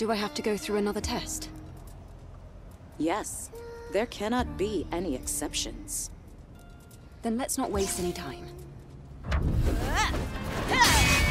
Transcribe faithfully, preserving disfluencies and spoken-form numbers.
Do I have to go through another test? Yes. There cannot be any exceptions. Then let's not waste any time. Ah!